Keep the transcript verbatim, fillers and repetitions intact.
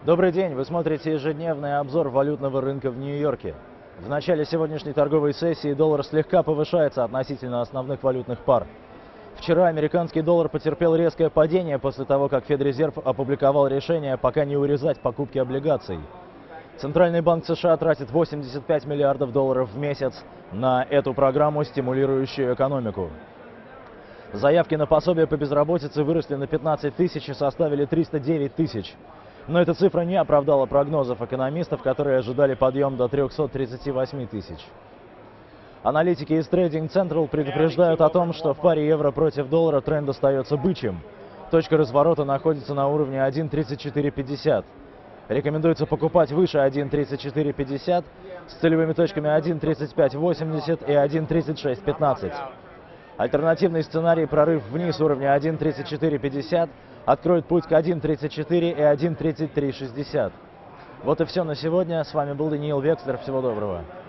Добрый день, вы смотрите ежедневный обзор валютного рынка в Нью-Йорке. В начале сегодняшней торговой сессии доллар слегка повышается относительно основных валютных пар. Вчера американский доллар потерпел резкое падение после того, как Федрезерв опубликовал решение пока не урезать покупки облигаций. Центральный банк США тратит восемьдесят пять миллиардов долларов в месяц на эту программу, стимулирующую экономику. Заявки на пособие по безработице выросли на пятнадцать тысяч и составили триста девять тысяч. Но эта цифра не оправдала прогнозов экономистов, которые ожидали подъем до трёхсот тридцати восьми тысяч. Аналитики из Trading Central предупреждают о том, что в паре евро против доллара тренд остается бычьим. Точка разворота находится на уровне один тридцать четыре пятьдесят. Рекомендуется покупать выше один тридцать четыре пятьдесят с целевыми точками один тридцать пять восемьдесят и один тридцать шесть пятнадцать. Альтернативный сценарий — прорыв вниз уровня один тридцать четыре пятьдесят откроет путь к один тридцать четыре и один тридцать три шестьдесят. Вот и все на сегодня. С вами был Даниил Векслер. Всего доброго.